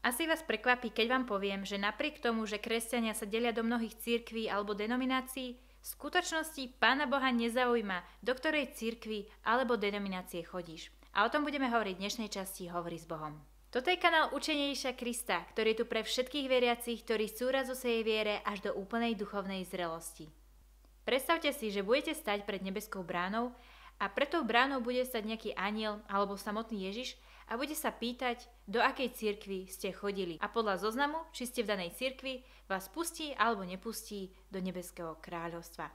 Asi vás prekvapí, keď vám poviem, že napriek tomu, že kresťania sa delia do mnohých cirkví alebo denominácií, v skutočnosti Pána Boha nezaujíma, do ktorej cirkvi alebo denominácie chodíš. A o tom budeme hovoriť v dnešnej časti Hovorí s Bohom. Toto je kanál Učenie Ježiša Krista, ktorý je tu pre všetkých veriacich, ktorí chcú raz o svojej viere až do úplnej duchovnej zrelosti. Predstavte si, že budete stať pred nebeskou bránou a pred tou bránou bude stať nejaký anjel alebo samotný Ježiš a bude sa pýtať, do akej cirkvi ste chodili. A podľa zoznamu, či ste v danej cirkvi, vás pustí alebo nepustí do nebeského kráľovstva.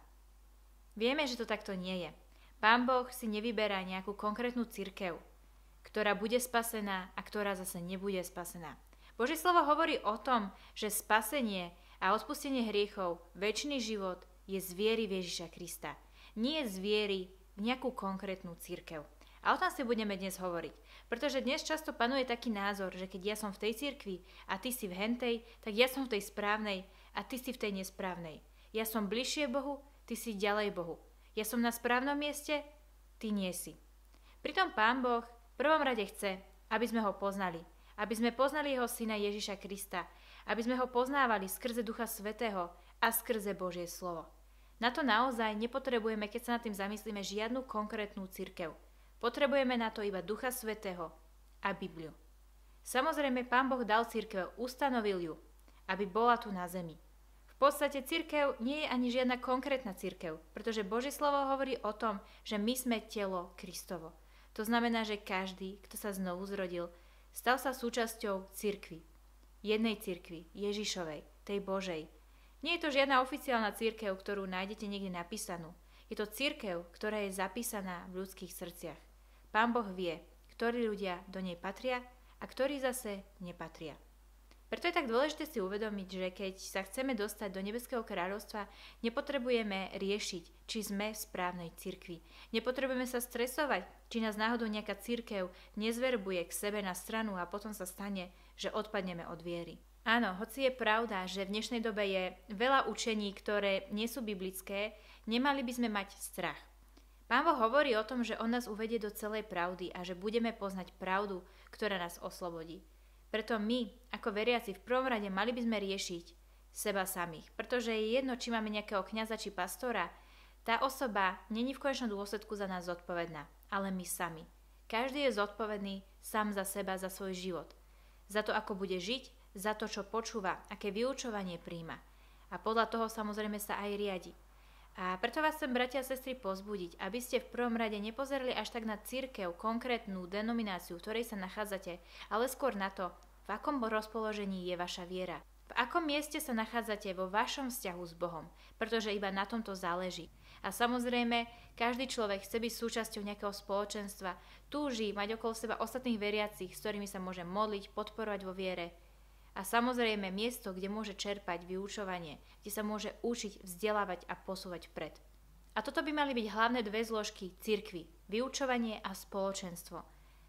Vieme, že to takto nie je. Pán Boh si nevyberá nejakú konkrétnu cirkev, ktorá bude spasená a ktorá zase nebude spasená. Božie slovo hovorí o tom, že spasenie a odpustenie hriechov, večný život je z viery v Ježiša Krista. Nie z viery v nejakú konkrétnu cirkev. A o tom si budeme dnes hovoriť. Pretože dnes často panuje taký názor, že keď ja som v tej cirkvi a ty si v hentej, tak ja som v tej správnej a ty si v tej nesprávnej. Ja som bližšie Bohu, ty si ďalej Bohu. Ja som na správnom mieste, ty nie si. Pritom Pán Boh v prvom rade chce, aby sme ho poznali. Aby sme poznali jeho syna Ježiša Krista. Aby sme ho poznávali skrze Ducha Svätého a skrze Božie slovo. Na to naozaj nepotrebujeme, keď sa nad tým zamyslíme, žiadnu konkrétnu cirkev. Potrebujeme na to iba Ducha Svätého a Bibliu. Samozrejme, Pán Boh dal cirkev, ustanovil ju, aby bola tu na zemi. V podstate cirkev nie je ani žiadna konkrétna cirkev, pretože Božie slovo hovorí o tom, že my sme telo Kristovo. To znamená, že každý, kto sa znovu zrodil, stal sa súčasťou cirkvi. Jednej cirkvi, Ježišovej, tej Božej. Nie je to žiadna oficiálna cirkev, ktorú nájdete niekde napísanú. Je to cirkev, ktorá je zapísaná v ľudských srdciach. Pán Boh vie, ktorí ľudia do nej patria a ktorí zase nepatria. Preto je tak dôležité si uvedomiť, že keď sa chceme dostať do nebeského kráľovstva, nepotrebujeme riešiť, či sme v správnej cirkvi. Nepotrebujeme sa stresovať, či nás náhodou nejaká cirkev nezverbuje k sebe na stranu a potom sa stane, že odpadneme od viery. Áno, hoci je pravda, že v dnešnej dobe je veľa učení, ktoré nie sú biblické, nemali by sme mať strach. Pán Boh hovorí o tom, že on nás uvedie do celej pravdy a že budeme poznať pravdu, ktorá nás oslobodí. Preto my, ako veriaci, v prvom rade mali by sme riešiť seba samých. Pretože je jedno, či máme nejakého kňaza či pastora, tá osoba není v konečnom dôsledku za nás zodpovedná, ale my sami. Každý je zodpovedný sám za seba, za svoj život. Za to, ako bude žiť, za to, čo počúva, aké vyučovanie príjma. A podľa toho samozrejme sa aj riadi. A preto vás chcem, bratia a sestry, pozbudiť, aby ste v prvom rade nepozerali až tak na cirkev, konkrétnu denomináciu, v ktorej sa nachádzate, ale skôr na to, v akom rozpoložení je vaša viera. V akom mieste sa nachádzate vo vašom vzťahu s Bohom, pretože iba na tomto záleží. A samozrejme, každý človek chce byť súčasťou nejakého spoločenstva, túži mať okolo seba ostatných veriacich, s ktorými sa môže modliť, podporovať vo viere. A samozrejme miesto, kde môže čerpať vyučovanie, kde sa môže učiť, vzdelávať a posúvať vpred. A toto by mali byť hlavné dve zložky cirkvi, vyučovanie a spoločenstvo.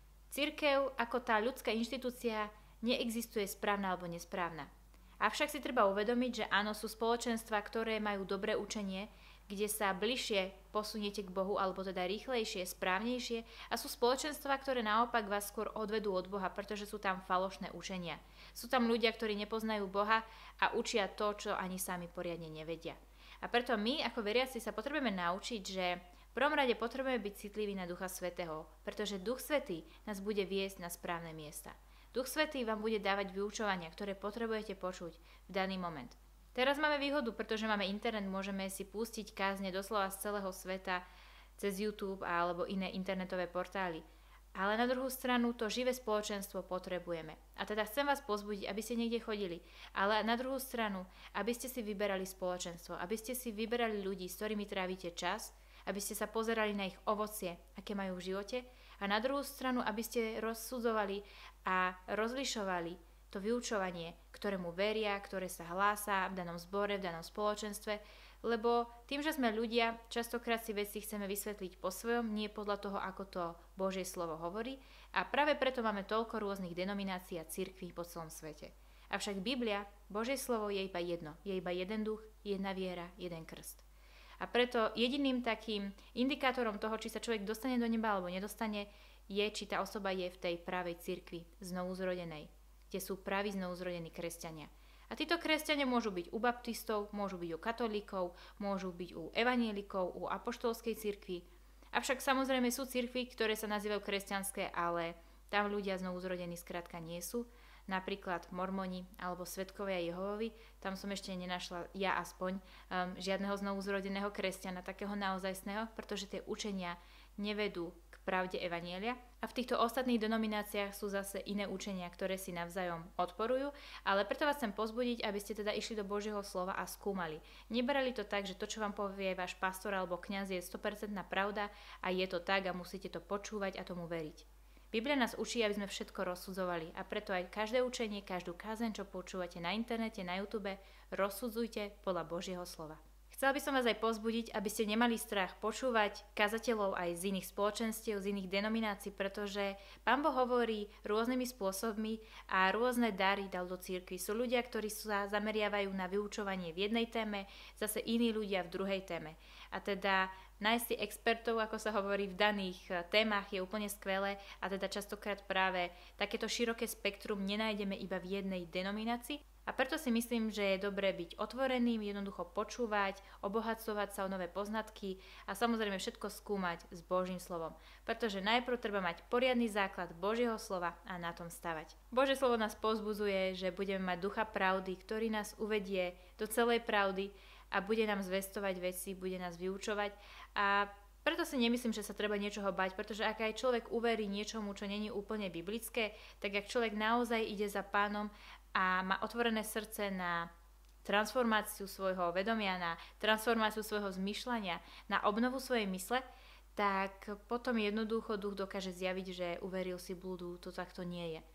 Cirkev ako tá ľudská inštitúcia neexistuje správna alebo nesprávna. Avšak si treba uvedomiť, že áno, sú spoločenstva, ktoré majú dobré učenie, kde sa bližšie posuniete k Bohu, alebo teda rýchlejšie, správnejšie, a sú spoločenstvá, ktoré naopak vás skôr odvedú od Boha, pretože sú tam falošné učenia. Sú tam ľudia, ktorí nepoznajú Boha a učia to, čo ani sami poriadne nevedia. A preto my, ako veriaci, sa potrebujeme naučiť, že v prvom rade potrebujeme byť citliví na Ducha Svätého, pretože Duch Svätý nás bude viesť na správne miesta. Duch Svätý vám bude dávať vyučovania, ktoré potrebujete počuť v daný moment. Teraz máme výhodu, pretože máme internet, môžeme si pustiť kázne doslova z celého sveta cez YouTube alebo iné internetové portály. Ale na druhú stranu to živé spoločenstvo potrebujeme. A teda chcem vás pozbudiť, aby ste niekde chodili, ale na druhú stranu, aby ste si vyberali spoločenstvo, aby ste si vyberali ľudí, s ktorými trávite čas, aby ste sa pozerali na ich ovocie, aké majú v živote, a na druhú stranu, aby ste rozsudzovali a rozlišovali to vyučovanie, ktorému veria, ktoré sa hlása v danom zbore, v danom spoločenstve, lebo tým, že sme ľudia, častokrát si veci chceme vysvetliť po svojom, nie podľa toho, ako to Božie slovo hovorí, a práve preto máme toľko rôznych denominácií a cirkví po celom svete. Avšak Biblia, Božie slovo, je iba jedno. Je iba jeden duch, jedna viera, jeden krst. A preto jediným takým indikátorom toho, či sa človek dostane do neba alebo nedostane, je, či tá osoba je v tej pravej cirkvi, znovu zrodenej. kde sú praví znovuzrodení kresťania. A títo kresťania môžu byť u baptistov, môžu byť u katolíkov, môžu byť u evanielikov, u apoštolskej cirkvi. Avšak samozrejme sú cirkvi, ktoré sa nazývajú kresťanské, ale tam ľudia znovuzrodení skrátka nie sú. Napríklad mormoni alebo svedkovia Jehovovi, tam som ešte nenašla ja aspoň žiadneho znovuzrodeného kresťana, takého naozajstného, pretože tie učenia nevedú k pravde evanielia. A v týchto ostatných denomináciách sú zase iné učenia, ktoré si navzájom odporujú, ale preto vás chcem pozbudiť, aby ste teda išli do Božieho slova a skúmali. Nebrali to tak, že to, čo vám povie váš pastor alebo kňaz, je 100% pravda a je to tak a musíte to počúvať a tomu veriť. Biblia nás učí, aby sme všetko rozsudzovali a preto aj každé učenie, každú kázeň, čo počúvate na internete, na YouTube, rozsudzujte podľa Božieho slova. Chcela by som vás aj pozbudiť, aby ste nemali strach počúvať kazateľov aj z iných spoločenstiev, z iných denominácií, pretože Pán Boh hovorí rôznymi spôsobmi a rôzne dary dal do cirkvi. Sú ľudia, ktorí sa zameriavajú na vyučovanie v jednej téme, zase iní ľudia v druhej téme. A teda nájsť si expertov, ako sa hovorí, v daných témach je úplne skvelé a teda častokrát práve takéto široké spektrum nenájdeme iba v jednej denominácii. A preto si myslím, že je dobré byť otvoreným, jednoducho počúvať, obohacovať sa o nové poznatky a samozrejme všetko skúmať s Božím slovom. Pretože najprv treba mať poriadny základ Božieho slova a na tom stavať. Božie slovo nás povzbudzuje, že budeme mať ducha pravdy, ktorý nás uvedie do celej pravdy a bude nám zvestovať veci, bude nás vyučovať a preto si nemyslím, že sa treba niečoho bať, pretože ak aj človek uverí niečomu, čo není úplne biblické, tak ak človek naozaj ide za Pánom a má otvorené srdce na transformáciu svojho vedomia, na transformáciu svojho zmýšľania, na obnovu svojej mysle, tak potom jednoducho duch dokáže zjaviť, že uveril si blúdu, to takto nie je.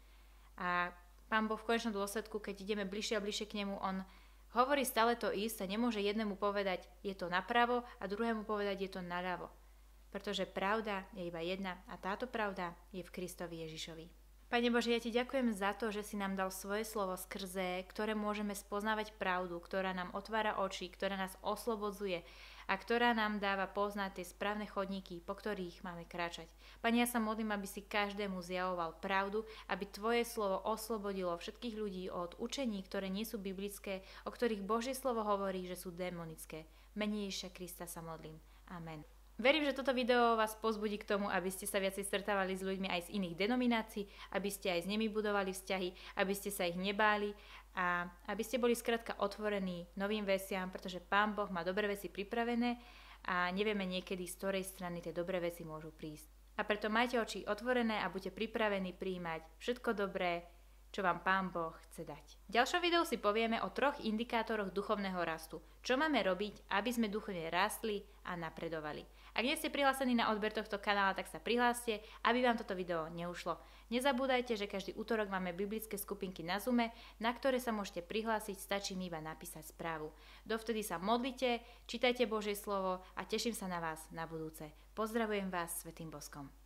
A Pán Boh v konečnom dôsledku, keď ideme bližšie a bližšie k nemu, on hovorí stále to isté, nemôže jednému povedať, je to napravo a druhému povedať, je to naľavo. Pretože pravda je iba jedna a táto pravda je v Kristovi Ježišovi. Pane Bože, ja Ti ďakujem za to, že si nám dal svoje slovo, skrze ktoré môžeme spoznávať pravdu, ktorá nám otvára oči, ktorá nás oslobodzuje a ktorá nám dáva poznať tie správne chodníky, po ktorých máme kráčať. Pane, ja sa modlím, aby si každému zjavoval pravdu, aby Tvoje slovo oslobodilo všetkých ľudí od učení, ktoré nie sú biblické, o ktorých Božie slovo hovorí, že sú démonické. Menej Ježiša Krista sa modlím. Amen. Verím, že toto video vás pozbudí k tomu, aby ste sa viacej stretávali s ľuďmi aj z iných denominácií, aby ste aj s nimi budovali vzťahy, aby ste sa ich nebáli a aby ste boli skrátka otvorení novým veciam, pretože Pán Boh má dobré veci pripravené a nevieme niekedy, z ktorej strany tie dobré veci môžu prísť. A preto majte oči otvorené a buďte pripravení prijímať všetko dobré, čo vám Pán Boh chce dať. V ďalšom videu si povieme o 3 indikátoroch duchovného rastu. Čo máme robiť, aby sme duchovne rástli a napredovali. Ak nie ste prihlásení na odber tohto kanála, tak sa prihláste, aby vám toto video neušlo. Nezabúdajte, že každý útorok máme biblické skupinky na Zoome, na ktoré sa môžete prihlásiť, stačí mi iba napísať správu. Dovtedy sa modlite, čítajte Božie slovo a teším sa na vás na budúce. Pozdravujem vás svätým boskom.